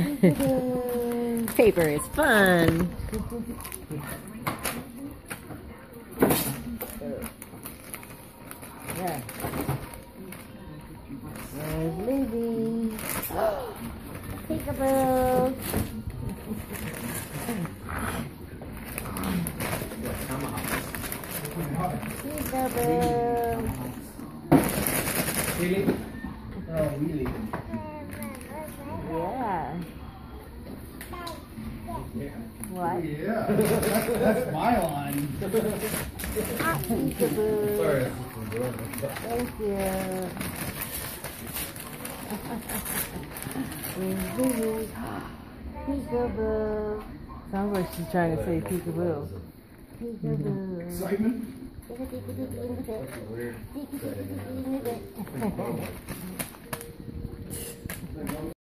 Paper is fun. Yeah. There's Lizzie. Peekaboo. Peekaboo. Really? Oh, really? Yeah. What? Yeah. That's my line. Peekaboo. Sorry. Thank you. Peekaboo. Sounds like she's trying to say peekaboo. Peekaboo. Excitement? Weird.